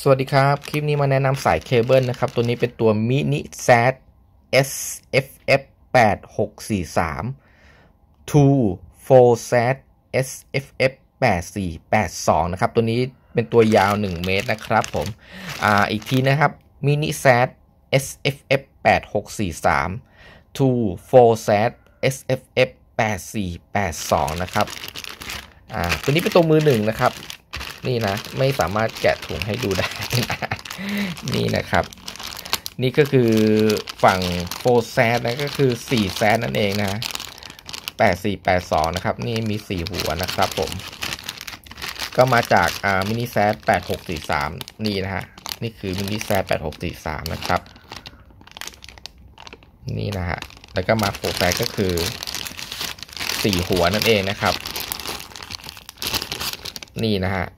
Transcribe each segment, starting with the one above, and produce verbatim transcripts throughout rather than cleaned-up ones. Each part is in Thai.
สวัสดีครับคลิปนี้มาแนะนำสายเคเบิลนะครับตัวนี้เป็นตัว Mini แซด เอส เอฟ เอฟ แปดหกสี่สาม ทู โฟร์ แซด เอส เอฟ เอฟ แปดสี่แปดสองนะครับตัวนี้เป็นตัวยาวหนึ่งเมตรนะครับผมอ่าอีกทีนะครับ Mini แซด เอส เอฟ เอฟ แปดหกสี่สาม ทู โฟร์ แซด เอส เอฟ เอฟ แปดสี่แปดสองนะครับอ่าตัวนี้เป็นตัวมือหนึ่งนะครับนี่นะไม่สามารถแกะถุงให้ดูได้นะนี่นะครับนี่ก็คือฝั่งโฟร์แซดนะก็คือสี่แซดนั่นเองนะแปดสี่แปดสองนะครับนี่มีสี่หัวนะครับผมก็มาจากอ่ามินิแซดแปดหกสี่สามนี่นะฮะนี่คือมินิแซดแปดหกสี่สามนะครับนี่นะฮะแล้วก็มาโฟร์แซดก็คือสี่หัวนั่นเองนะครับนี่นะฮะ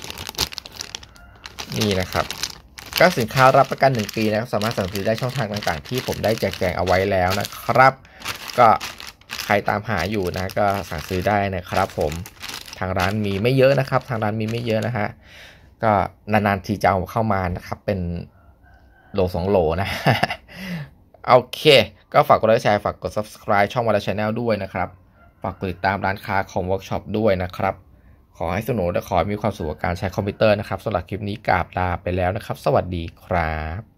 นี่นะครับก็สินค้ารับประกันหนึ่งปีนะครับสามารถสั่งซื้อได้ช่องทางต่างๆที่ผมได้แจกแจงเอาไว้แล้วนะครับก็ใครตามหาอยู่นะก็สั่งซื้อได้นะครับผมทางร้านมีไม่เยอะนะครับทางร้านมีไม่เยอะนะฮะก็นานๆทีจะเอาเข้ามานะครับเป็นโหลสองโหลนะโอเคก็ฝากกดไลค์แชร์ฝากกด ซับสไครบ์ ช่องวาระชาแนลด้วยนะครับฝากกดติดตามร้านค้าของเวิร์กช็อปด้วยนะครับขอให้สนุกและขอให้มีความสุขกับการใช้คอมพิวเตอร์นะครับสำหรับคลิปนี้กราบลาไปแล้วนะครับสวัสดีครับ